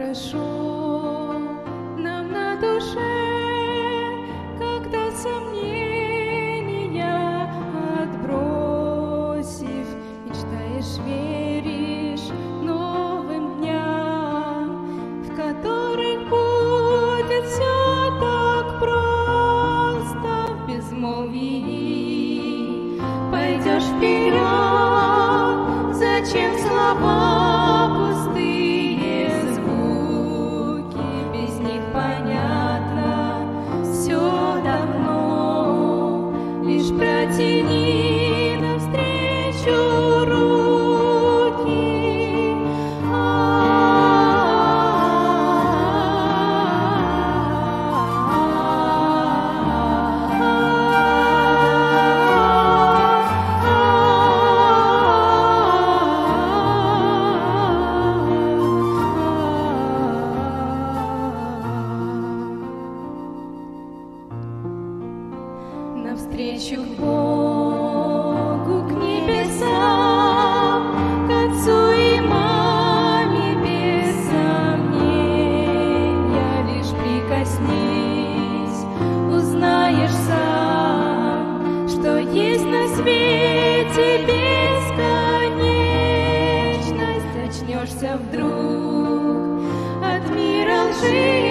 хорошо нам на душе, когда сомнения отбросив, мечтаешь, веришь новым дням, в которых будет все так просто в безмолвии. Пойдешь вперед, зачем слова пустые звуки, без них понятно все давно, лишь протяни навстречу руки. Навстречу к Богу, к небесам, к Отцу и Маме без сомнения. Лишь прикоснись, узнаешь сам, что есть на свете бесконечность. Очнешься вдруг от мира лжи.